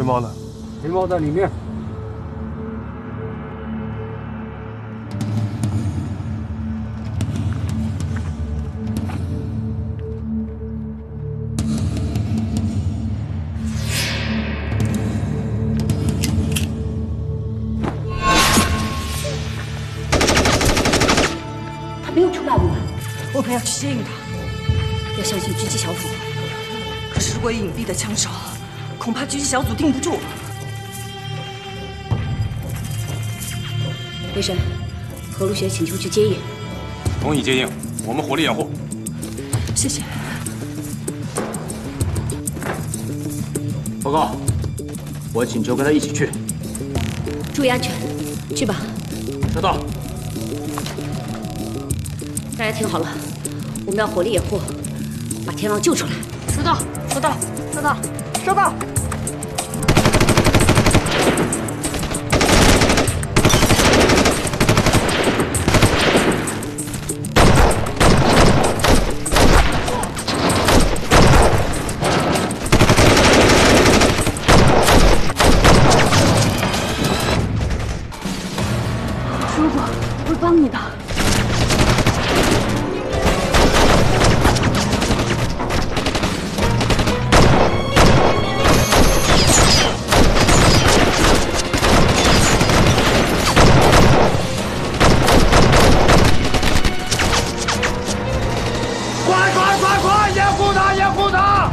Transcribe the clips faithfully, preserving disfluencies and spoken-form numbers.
猫呢？ 黑猫在里面。 他没有出来吗？ 我们要去接应他， 要相信狙击小组。 可是如果有隐蔽的枪手，恐怕狙击小组定不住。 雷神，何如雪请求去接应。 同意接应，我们火力掩护。 谢谢。 报告，我请求跟他一起去。 注意安全，去吧。 收到。 大家听好了，我们要火力掩护，把天狼救出来。 收到，收到，收到，收到。 叔叔，我会帮你的。 快快快快，掩护他，掩护他！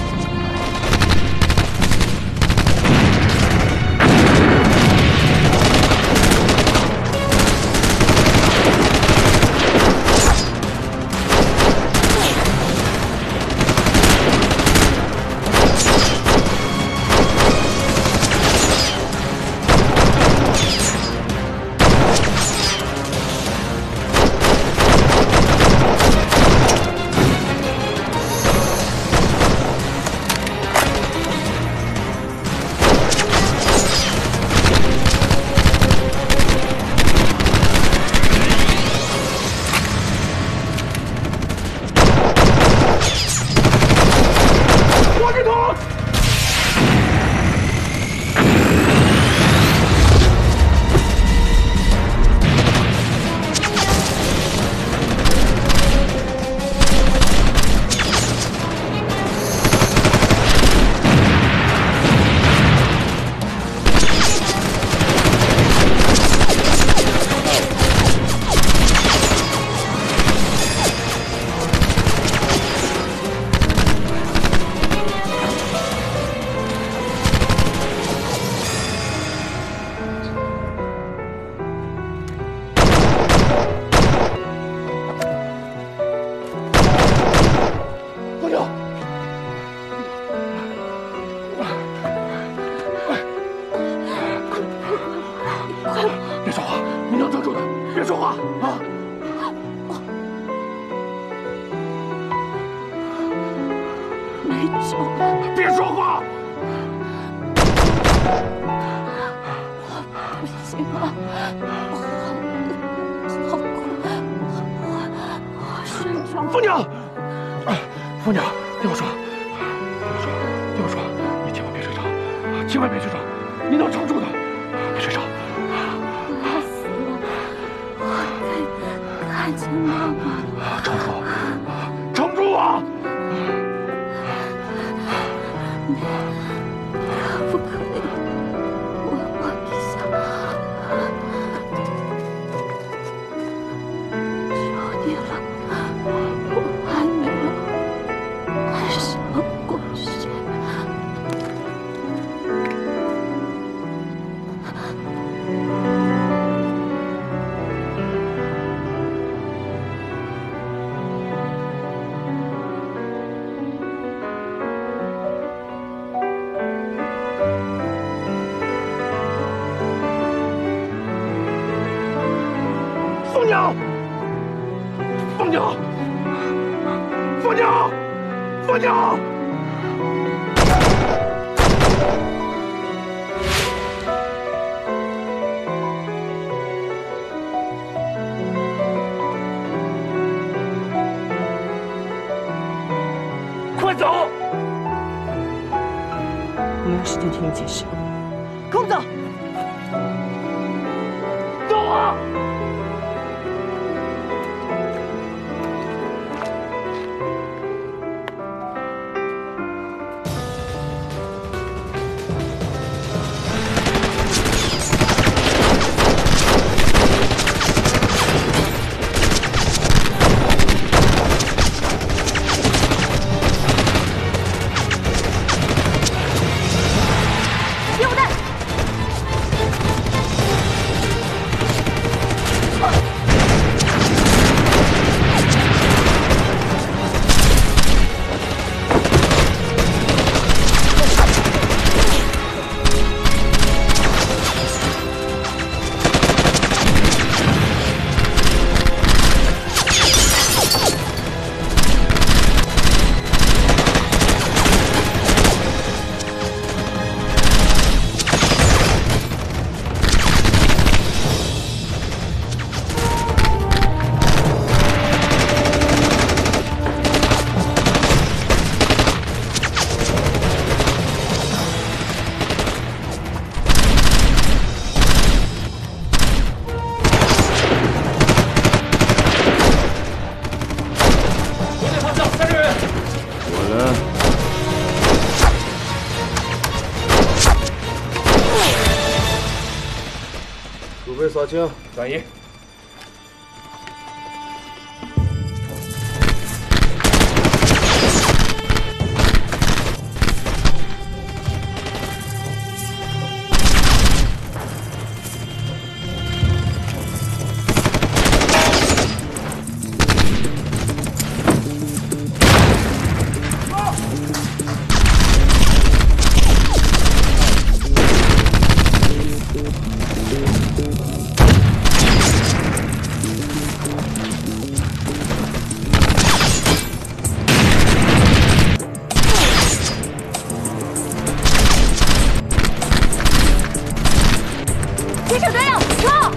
别说话，你要撑住的，别说话啊！ 没救了， 别说话！ 不行了，我好苦，我我睡着了。 凤娘，凤娘，听我说，听我说，听我说，你千万别睡着，千万别睡着，你能撑住的，别睡着。 我死了，我看看见妈妈了。 撑住，撑住啊！ 可不可以吻我一下？求你了，我还没有爱上过谁。 凤娘，凤娘，凤娘，凤娘！快走！ 没事。 时间听你解释。 公子，走啊！ 准备扫清。 转移。 铁手队友，冲！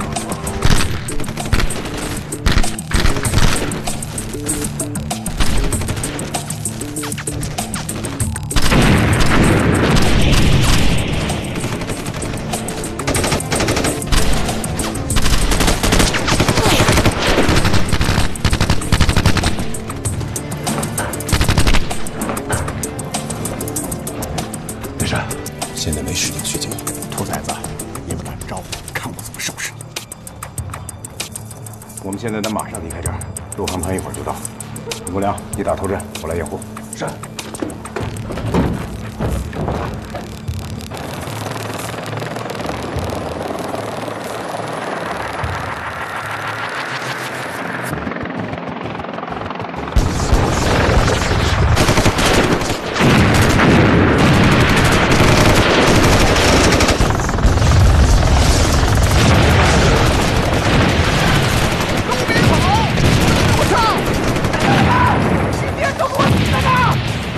没事， 现在没时间睡觉。 兔崽子，也不打招呼，看我怎么收拾你！ 我们现在得马上离开这儿，陆航团一会儿就到。李国良，你打头阵，我来掩护。 是。别动我！你别动我！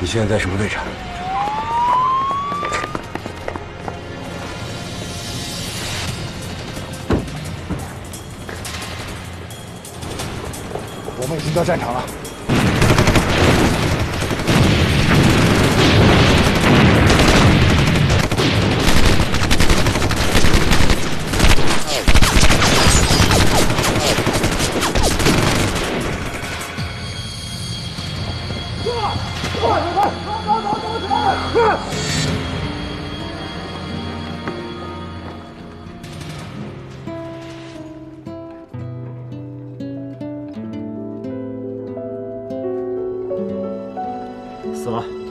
你现在在什么位置？ 我们已经到战场了。 死了。